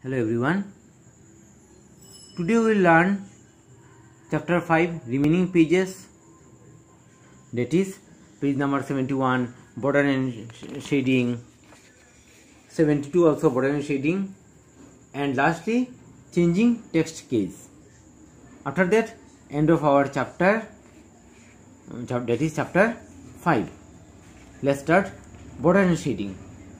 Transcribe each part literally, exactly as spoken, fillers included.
Hello everyone. Today we will learn chapter five remaining pages, that is page number seventy-one, border and shading, seventy-two also border and shading, and lastly changing text case. After that, end of our chapter, that is chapter five. Let's start border and shading.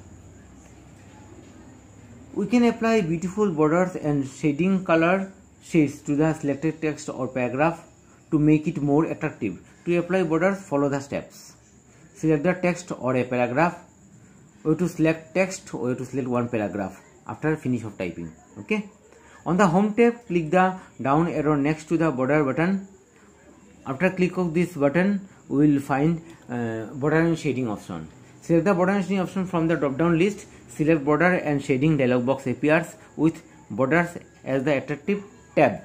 We can apply beautiful borders and shading color shades to the selected text or paragraph to make it more attractive. To apply borders, follow the steps. Select the text or a paragraph. Or to select text or to select one paragraph after finish of typing. Okay. On the home tab, click the down arrow next to the border button. After click of this button, we will find uh, border and shading option. Select the border and shading option from the drop down list. Select border and shading dialog box appears with borders as the attractive tab.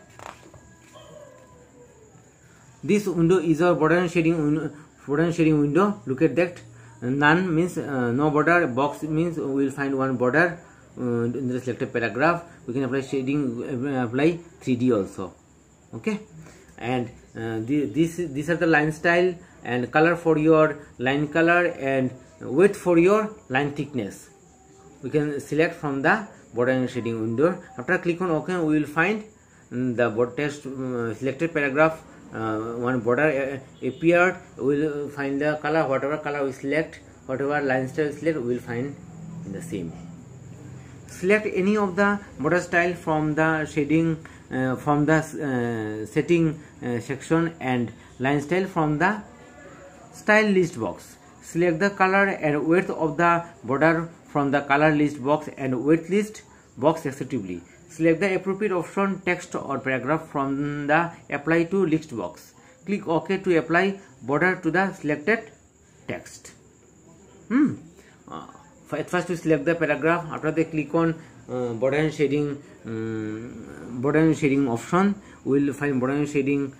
This window is our border and shading border and shading window. Look at that. None means uh, no border. Box means we will find one border uh, in the selected paragraph. We can apply shading, uh, apply three D also. Okay, and uh, the, this these are the line style and color for your line color and width for your line thickness. We can select from the border and shading window. After click on OK, we will find the border text uh, selected paragraph. Uh, one border uh, appeared. We will find the color, whatever color we select, whatever line style we select, we will find in the same. Select any of the border style from the shading uh, from the uh, setting uh, section and line style from the style list box. Select the color and width of the border from the color list box and width list box respectively. Select the appropriate option text or paragraph from the apply to list box. Click OK to apply border to the selected text. Hmm. Uh, first we select the paragraph. After they click on uh, border and shading um, border and shading option, we will find border and shading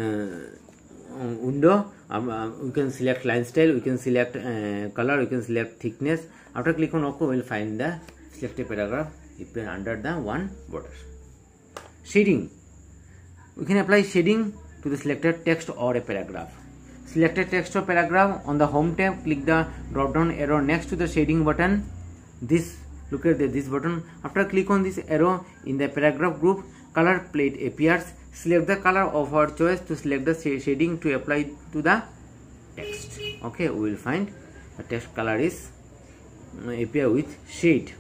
uh, window. Um, uh, we can select line style, we can select uh, color, we can select thickness. After click on OK, we will find the selected paragraph appear under the one border. Shading. We can apply shading to the selected text or a paragraph. Selected text or paragraph, on the home tab, click the drop down arrow next to the shading button. This, look at the, this button. After click on this arrow in the paragraph group, color plate appears. Select the color of our choice to select the shading to apply to the text. Okay, we will find the text color is uh, appear with shade.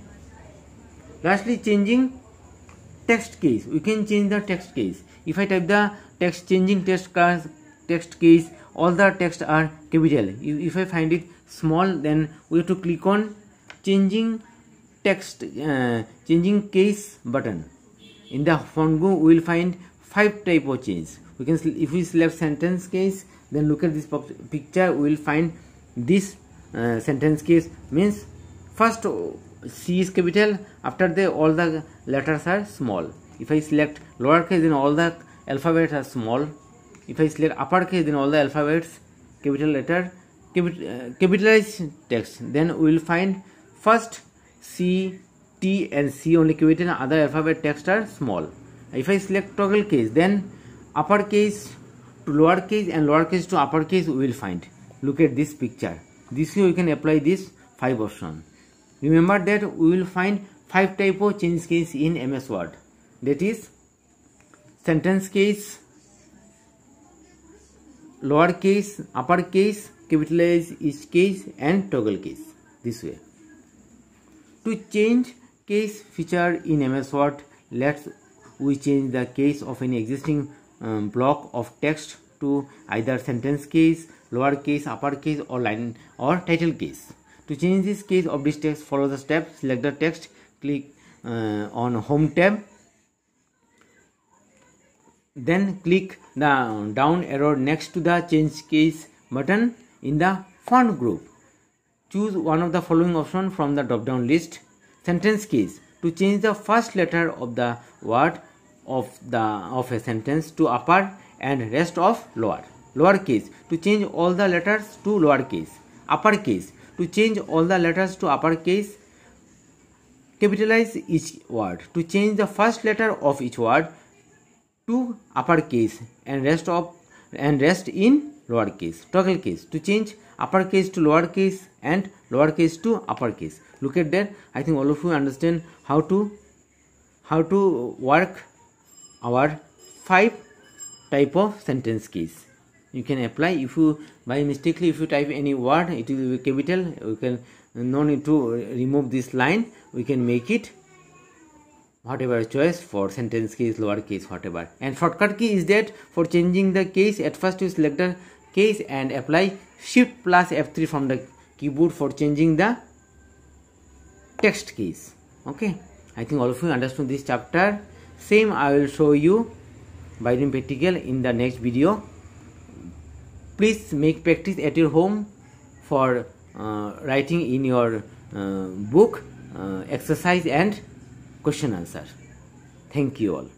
Lastly, changing text case. We can change the text case. If I type the text changing text case, text case, all the text are capital. If I find it small, then we have to click on changing text, uh, changing case button. In the font group, we will find five type of change. We can, if we select sentence case, then look at this picture. We will find this uh, sentence case means first C is capital. After that, all the letters are small. If I select lowercase, then all the alphabets are small. If I select uppercase, then all the alphabets capital letter, capital, uh, capitalized text. Then we will find first C, T and C only capital, other alphabet text are small. If I select toggle case, then uppercase to lowercase and lowercase to uppercase we will find. Look at this picture. This way we can apply this five option. Remember that we will find five type of change case in M S Word. That is sentence case, lowercase, uppercase, capitalized each case and toggle case. This way. To change case feature in M S Word, let's we change the case of any existing um, block of text to either sentence case, lowercase, uppercase or line or title case. To change this case of this text, follow the steps. Select the text, click uh, on home tab, then click the down arrow next to the change case button in the font group. Choose one of the following options from the drop down list. Sentence case, to change the first letter of the word of the of a sentence to upper and rest of lower. Lowercase, to change all the letters to lowercase. Uppercase, to change all the letters to uppercase capitalize each word. To change the first letter of each word to uppercase and rest of and rest in lowercase. Toggle case. To change uppercase to lowercase and lowercase to uppercase. Look at that. I think all of you understand how to how to work our five type of sentence keys. You can apply. If you by mistakenly if you type any word, it will be capital. You can no need to remove this line. We can make it whatever choice for sentence case, lower case, whatever. And shortcut key is that for changing the case, at first you select the case and apply shift plus F three from the keyboard for changing the text keys. Okay, I think all of you understood this chapter. Same I will show you by doing practical in the next video. Please make practice at your home for uh, writing in your uh, book uh, exercise and question answer. Thank you all.